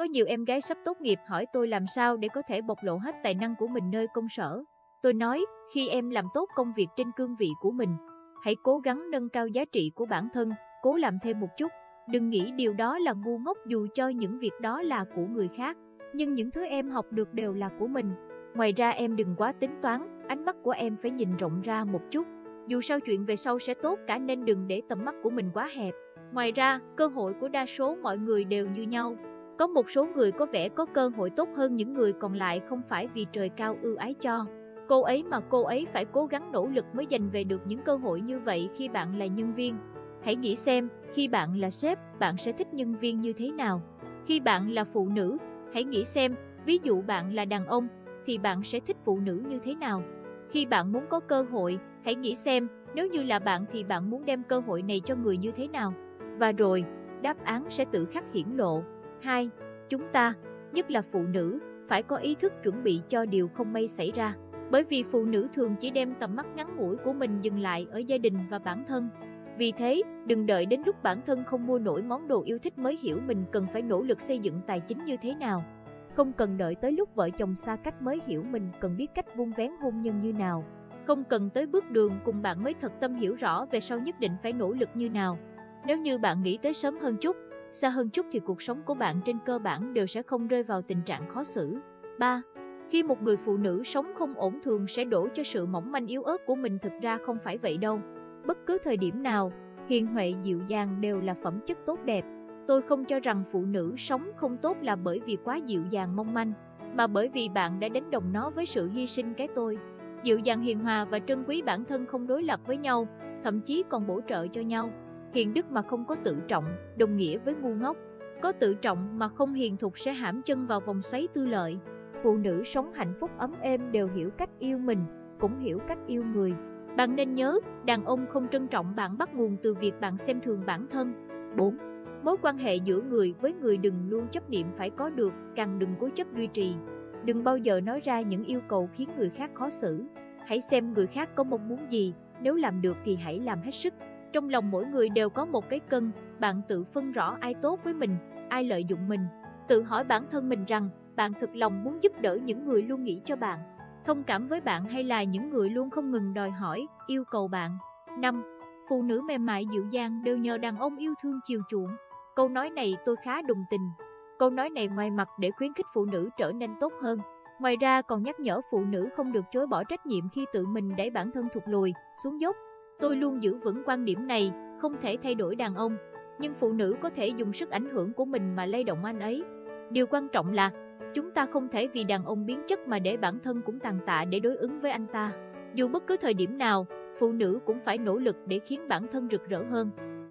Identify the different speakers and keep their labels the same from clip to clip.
Speaker 1: Có nhiều em gái sắp tốt nghiệp hỏi tôi làm sao để có thể bộc lộ hết tài năng của mình nơi công sở. Tôi nói, khi em làm tốt công việc trên cương vị của mình, hãy cố gắng nâng cao giá trị của bản thân, cố làm thêm một chút. Đừng nghĩ điều đó là ngu ngốc dù cho những việc đó là của người khác. Nhưng những thứ em học được đều là của mình. Ngoài ra em đừng quá tính toán, ánh mắt của em phải nhìn rộng ra một chút. Dù sao chuyện về sau sẽ tốt cả nên đừng để tầm mắt của mình quá hẹp. Ngoài ra, cơ hội của đa số mọi người đều như nhau. Có một số người có vẻ có cơ hội tốt hơn những người còn lại không phải vì trời cao ưu ái cho cô ấy mà cô ấy phải cố gắng nỗ lực mới giành về được những cơ hội như vậy. Khi bạn là nhân viên, hãy nghĩ xem, khi bạn là sếp, bạn sẽ thích nhân viên như thế nào. Khi bạn là phụ nữ, hãy nghĩ xem, ví dụ bạn là đàn ông, thì bạn sẽ thích phụ nữ như thế nào. Khi bạn muốn có cơ hội, hãy nghĩ xem, nếu như là bạn thì bạn muốn đem cơ hội này cho người như thế nào. Và rồi, đáp án sẽ tự khắc hiển lộ. 2. Chúng ta, nhất là phụ nữ, phải có ý thức chuẩn bị cho điều không may xảy ra. Bởi vì phụ nữ thường chỉ đem tầm mắt ngắn ngủi của mình dừng lại ở gia đình và bản thân. Vì thế, đừng đợi đến lúc bản thân không mua nổi món đồ yêu thích mới hiểu mình cần phải nỗ lực xây dựng tài chính như thế nào. Không cần đợi tới lúc vợ chồng xa cách mới hiểu mình cần biết cách vun vén hôn nhân như nào. Không cần tới bước đường cùng bạn mới thật tâm hiểu rõ về sau nhất định phải nỗ lực như nào. Nếu như bạn nghĩ tới sớm hơn chút, xa hơn chút thì cuộc sống của bạn trên cơ bản đều sẽ không rơi vào tình trạng khó xử. 3. Khi một người phụ nữ sống không ổn thường sẽ đổ cho sự mỏng manh yếu ớt của mình, thực ra không phải vậy đâu. Bất cứ thời điểm nào, hiền huệ dịu dàng đều là phẩm chất tốt đẹp. Tôi không cho rằng phụ nữ sống không tốt là bởi vì quá dịu dàng mong manh, mà bởi vì bạn đã đánh đồng nó với sự hy sinh cái tôi. Dịu dàng hiền hòa và trân quý bản thân không đối lập với nhau, thậm chí còn bổ trợ cho nhau. Hiền đức mà không có tự trọng, đồng nghĩa với ngu ngốc. Có tự trọng mà không hiền thục sẽ hãm chân vào vòng xoáy tư lợi. Phụ nữ sống hạnh phúc ấm êm đều hiểu cách yêu mình, cũng hiểu cách yêu người. Bạn nên nhớ, đàn ông không trân trọng bạn bắt nguồn từ việc bạn xem thường bản thân. 4. Mối quan hệ giữa người với người đừng luôn chấp niệm phải có được, càng đừng cố chấp duy trì. Đừng bao giờ nói ra những yêu cầu khiến người khác khó xử. Hãy xem người khác có mong muốn gì, nếu làm được thì hãy làm hết sức. Trong lòng mỗi người đều có một cái cân, bạn tự phân rõ ai tốt với mình, ai lợi dụng mình. Tự hỏi bản thân mình rằng, bạn thực lòng muốn giúp đỡ những người luôn nghĩ cho bạn, thông cảm với bạn hay là những người luôn không ngừng đòi hỏi, yêu cầu bạn. 5. Phụ nữ mềm mại dịu dàng đều nhờ đàn ông yêu thương chiều chuộng. Câu nói này tôi khá đồng tình. Câu nói này ngoài mặt để khuyến khích phụ nữ trở nên tốt hơn, ngoài ra còn nhắc nhở phụ nữ không được chối bỏ trách nhiệm khi tự mình đẩy bản thân thụt lùi, xuống dốc. Tôi luôn giữ vững quan điểm này, không thể thay đổi đàn ông, nhưng phụ nữ có thể dùng sức ảnh hưởng của mình mà lay động anh ấy. Điều quan trọng là, chúng ta không thể vì đàn ông biến chất mà để bản thân cũng tàn tạ để đối ứng với anh ta. Dù bất cứ thời điểm nào, phụ nữ cũng phải nỗ lực để khiến bản thân rực rỡ hơn.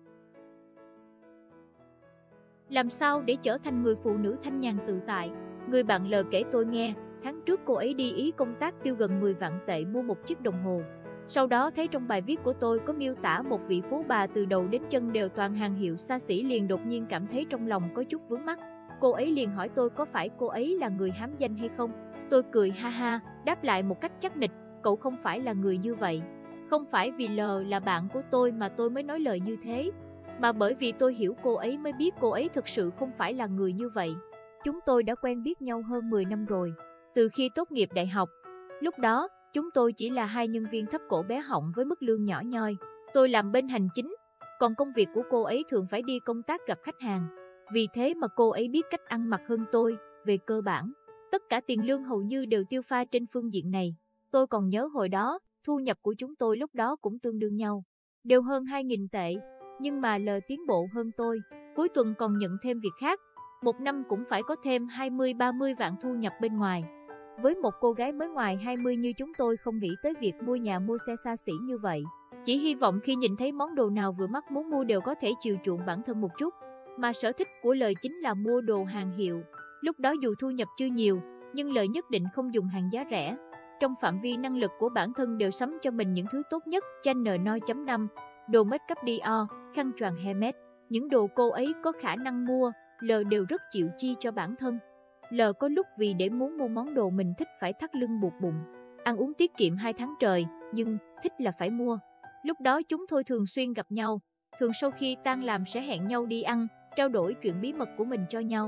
Speaker 1: Làm sao để trở thành người phụ nữ thanh nhàn tự tại? Người bạn L kể tôi nghe, tháng trước cô ấy đi Ý công tác tiêu gần 10 vạn tệ mua một chiếc đồng hồ. Sau đó thấy trong bài viết của tôi có miêu tả một vị phú bà từ đầu đến chân đều toàn hàng hiệu xa xỉ, liền đột nhiên cảm thấy trong lòng có chút vướng mắc. Cô ấy liền hỏi tôi có phải cô ấy là người hám danh hay không? Tôi cười ha ha, đáp lại một cách chắc nịch, cậu không phải là người như vậy. Không phải vì L là bạn của tôi mà tôi mới nói lời như thế, mà bởi vì tôi hiểu cô ấy mới biết cô ấy thực sự không phải là người như vậy. Chúng tôi đã quen biết nhau hơn 10 năm rồi, từ khi tốt nghiệp đại học. Lúc đó, chúng tôi chỉ là hai nhân viên thấp cổ bé họng với mức lương nhỏ nhoi. Tôi làm bên hành chính, còn công việc của cô ấy thường phải đi công tác gặp khách hàng. Vì thế mà cô ấy biết cách ăn mặc hơn tôi, về cơ bản. Tất cả tiền lương hầu như đều tiêu pha trên phương diện này. Tôi còn nhớ hồi đó, thu nhập của chúng tôi lúc đó cũng tương đương nhau, đều hơn 2.000 tệ. Nhưng mà L tiến bộ hơn tôi, cuối tuần còn nhận thêm việc khác. Một năm cũng phải có thêm 20-30 vạn thu nhập bên ngoài. Với một cô gái mới ngoài 20 như chúng tôi không nghĩ tới việc mua nhà mua xe xa xỉ như vậy. Chỉ hy vọng khi nhìn thấy món đồ nào vừa mắt muốn mua đều có thể chiều chuộng bản thân một chút. Mà sở thích của L chính là mua đồ hàng hiệu. Lúc đó dù thu nhập chưa nhiều, nhưng L nhất định không dùng hàng giá rẻ. Trong phạm vi năng lực của bản thân đều sắm cho mình những thứ tốt nhất, Chanel No.5, đồ make up Dior, khăn choàng Hermes. Những đồ cô ấy có khả năng mua, L đều rất chịu chi cho bản thân. L có lúc vì để muốn mua món đồ mình thích phải thắt lưng buộc bụng, ăn uống tiết kiệm 2 tháng trời, nhưng thích là phải mua. Lúc đó chúng tôi thường xuyên gặp nhau, thường sau khi tan làm sẽ hẹn nhau đi ăn, trao đổi chuyện bí mật của mình cho nhau.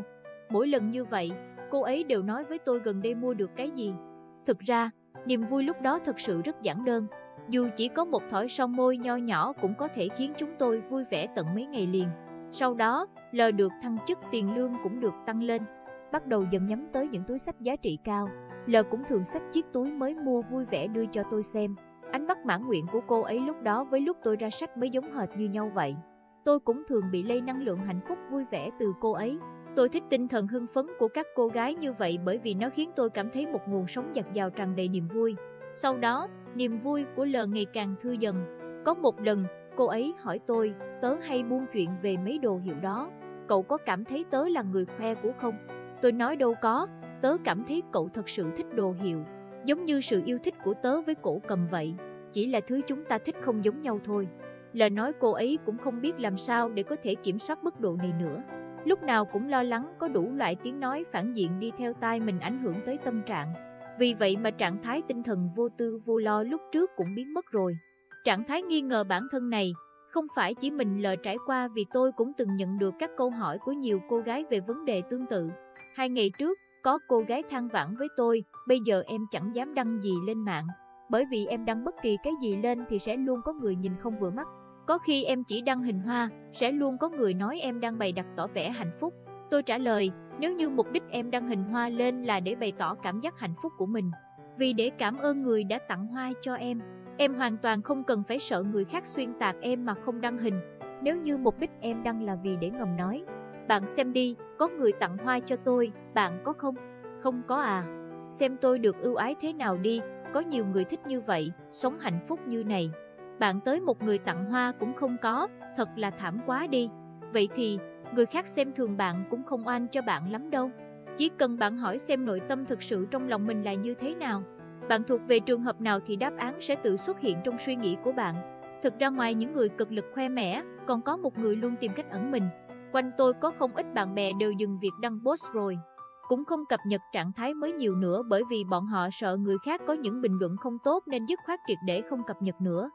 Speaker 1: Mỗi lần như vậy, cô ấy đều nói với tôi gần đây mua được cái gì. Thực ra, niềm vui lúc đó thật sự rất giản đơn. Dù chỉ có một thỏi son môi nho nhỏ cũng có thể khiến chúng tôi vui vẻ tận mấy ngày liền. Sau đó, L được thăng chức, tiền lương cũng được tăng lên. Bắt đầu dần nhắm tới những túi xách giá trị cao. L cũng thường xách chiếc túi mới mua vui vẻ đưa cho tôi xem. Ánh mắt mãn nguyện của cô ấy lúc đó với lúc tôi ra sách mới giống hệt như nhau vậy. Tôi cũng thường bị lây năng lượng hạnh phúc vui vẻ từ cô ấy. Tôi thích tinh thần hưng phấn của các cô gái như vậy bởi vì nó khiến tôi cảm thấy một nguồn sống dạt dào tràn đầy niềm vui. Sau đó, niềm vui của L ngày càng thưa dần. Có một lần, cô ấy hỏi tôi, tớ hay buôn chuyện về mấy đồ hiệu đó. Cậu có cảm thấy tớ là người khoe của không? Tôi nói đâu có, tớ cảm thấy cậu thật sự thích đồ hiệu. Giống như sự yêu thích của tớ với cổ cầm vậy. Chỉ là thứ chúng ta thích không giống nhau thôi. Là nói cô ấy cũng không biết làm sao để có thể kiểm soát mức độ này nữa. Lúc nào cũng lo lắng có đủ loại tiếng nói phản diện đi theo tai mình ảnh hưởng tới tâm trạng. Vì vậy mà trạng thái tinh thần vô tư vô lo lúc trước cũng biến mất rồi. Trạng thái nghi ngờ bản thân này không phải chỉ mình L trải qua vì tôi cũng từng nhận được các câu hỏi của nhiều cô gái về vấn đề tương tự. 2 ngày trước, có cô gái than vãn với tôi, bây giờ em chẳng dám đăng gì lên mạng. Bởi vì em đăng bất kỳ cái gì lên thì sẽ luôn có người nhìn không vừa mắt. Có khi em chỉ đăng hình hoa, sẽ luôn có người nói em đang bày đặt tỏ vẻ hạnh phúc. Tôi trả lời, nếu như mục đích em đăng hình hoa lên là để bày tỏ cảm giác hạnh phúc của mình, vì để cảm ơn người đã tặng hoa cho em hoàn toàn không cần phải sợ người khác xuyên tạc em mà không đăng hình. Nếu như mục đích em đăng là vì để ngầm nói, bạn xem đi, có người tặng hoa cho tôi, bạn có không? Không có à? Xem tôi được ưu ái thế nào đi, có nhiều người thích như vậy, sống hạnh phúc như này. Bạn tới một người tặng hoa cũng không có, thật là thảm quá đi. Vậy thì, người khác xem thường bạn cũng không oan cho bạn lắm đâu. Chỉ cần bạn hỏi xem nội tâm thực sự trong lòng mình là như thế nào. Bạn thuộc về trường hợp nào thì đáp án sẽ tự xuất hiện trong suy nghĩ của bạn. Thực ra ngoài những người cực lực khoe mẽ, còn có một người luôn tìm cách ẩn mình. Quanh tôi có không ít bạn bè đều dừng việc đăng post rồi. Cũng không cập nhật trạng thái mới nhiều nữa bởi vì bọn họ sợ người khác có những bình luận không tốt nên dứt khoát triệt để không cập nhật nữa.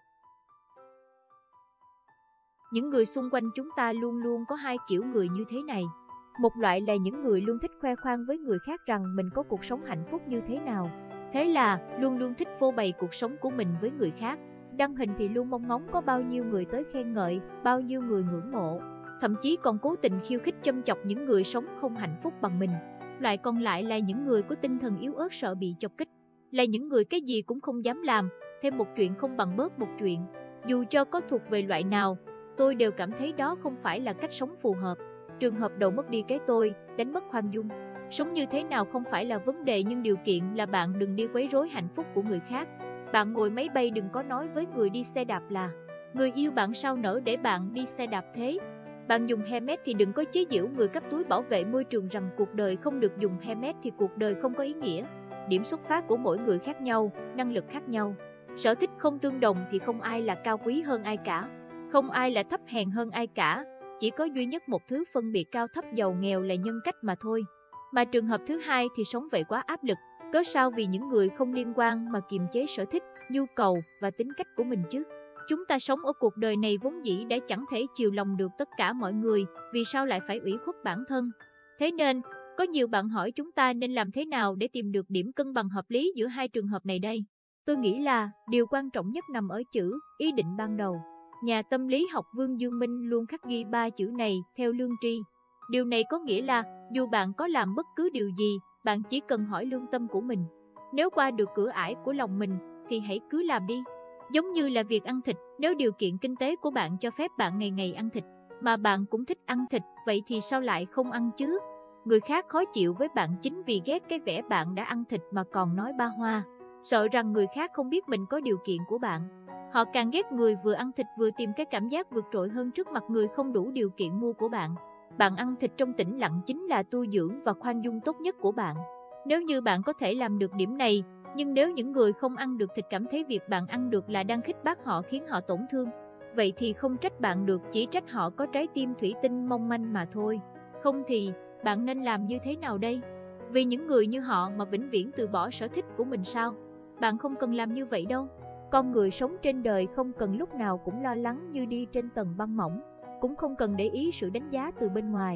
Speaker 1: Những người xung quanh chúng ta luôn luôn có hai kiểu người như thế này. Một loại là những người luôn thích khoe khoang với người khác rằng mình có cuộc sống hạnh phúc như thế nào. Thế là luôn luôn thích phô bày cuộc sống của mình với người khác. Đăng hình thì luôn mong ngóng có bao nhiêu người tới khen ngợi, bao nhiêu người ngưỡng mộ. Thậm chí còn cố tình khiêu khích châm chọc những người sống không hạnh phúc bằng mình. Loại còn lại là những người có tinh thần yếu ớt sợ bị chọc kích. Là những người cái gì cũng không dám làm, thêm một chuyện không bằng bớt một chuyện. Dù cho có thuộc về loại nào, tôi đều cảm thấy đó không phải là cách sống phù hợp. Trường hợp đầu mất đi cái tôi, đánh mất khoan dung. Sống như thế nào không phải là vấn đề nhưng điều kiện là bạn đừng đi quấy rối hạnh phúc của người khác. Bạn ngồi máy bay đừng có nói với người đi xe đạp là người yêu bạn sao nỡ để bạn đi xe đạp thế. Bạn dùng Hermes thì đừng có chế giễu người cấp túi bảo vệ môi trường rằng cuộc đời không được dùng Hermes thì cuộc đời không có ý nghĩa. Điểm xuất phát của mỗi người khác nhau, năng lực khác nhau. Sở thích không tương đồng thì không ai là cao quý hơn ai cả. Không ai là thấp hèn hơn ai cả. Chỉ có duy nhất một thứ phân biệt cao thấp giàu nghèo là nhân cách mà thôi. Mà trường hợp thứ hai thì sống vậy quá áp lực. Cớ sao vì những người không liên quan mà kiềm chế sở thích, nhu cầu và tính cách của mình chứ? Chúng ta sống ở cuộc đời này vốn dĩ đã chẳng thể chiều lòng được tất cả mọi người, vì sao lại phải ủy khuất bản thân? Thế nên, có nhiều bạn hỏi chúng ta nên làm thế nào để tìm được điểm cân bằng hợp lý giữa hai trường hợp này đây? Tôi nghĩ là điều quan trọng nhất nằm ở chữ ý định ban đầu. Nhà tâm lý học Vương Dương Minh luôn khắc ghi 3 chữ này theo lương tri. Điều này có nghĩa là dù bạn có làm bất cứ điều gì, bạn chỉ cần hỏi lương tâm của mình. Nếu qua được cửa ải của lòng mình thì hãy cứ làm đi. Giống như là việc ăn thịt, nếu điều kiện kinh tế của bạn cho phép bạn ngày ngày ăn thịt, mà bạn cũng thích ăn thịt, vậy thì sao lại không ăn chứ? Người khác khó chịu với bạn chính vì ghét cái vẻ bạn đã ăn thịt mà còn nói ba hoa, sợ rằng người khác không biết mình có điều kiện của bạn. Họ càng ghét người vừa ăn thịt vừa tìm cái cảm giác vượt trội hơn trước mặt người không đủ điều kiện mua của bạn. Bạn ăn thịt trong tĩnh lặng chính là tu dưỡng và khoan dung tốt nhất của bạn. Nếu như bạn có thể làm được điểm này, nhưng nếu những người không ăn được thịt cảm thấy việc bạn ăn được là đang khích bác họ khiến họ tổn thương, vậy thì không trách bạn được, chỉ trách họ có trái tim thủy tinh mong manh mà thôi. Không thì, bạn nên làm như thế nào đây? Vì những người như họ mà vĩnh viễn từ bỏ sở thích của mình sao? Bạn không cần làm như vậy đâu. Con người sống trên đời không cần lúc nào cũng lo lắng như đi trên tầng băng mỏng, cũng không cần để ý sự đánh giá từ bên ngoài.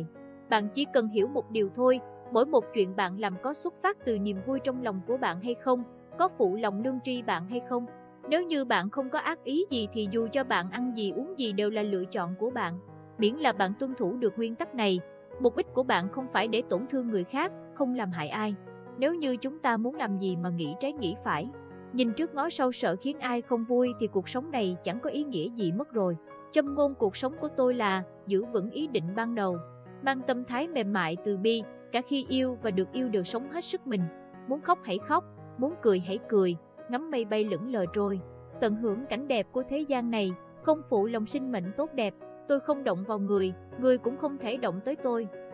Speaker 1: Bạn chỉ cần hiểu một điều thôi, mỗi một chuyện bạn làm có xuất phát từ niềm vui trong lòng của bạn hay không, có phụ lòng lương tri bạn hay không. Nếu như bạn không có ác ý gì thì dù cho bạn ăn gì uống gì đều là lựa chọn của bạn. Miễn là bạn tuân thủ được nguyên tắc này, mục đích của bạn không phải để tổn thương người khác, không làm hại ai. Nếu như chúng ta muốn làm gì mà nghĩ trái nghĩ phải, nhìn trước ngó sau sợ khiến ai không vui thì cuộc sống này chẳng có ý nghĩa gì mất rồi. Châm ngôn cuộc sống của tôi là giữ vững ý định ban đầu, mang tâm thái mềm mại từ bi, cả khi yêu và được yêu đều sống hết sức mình. Muốn khóc hãy khóc, muốn cười hãy cười, ngắm mây bay lững lờ trôi. Tận hưởng cảnh đẹp của thế gian này, không phụ lòng sinh mệnh tốt đẹp. Tôi không động vào người, người cũng không thể động tới tôi.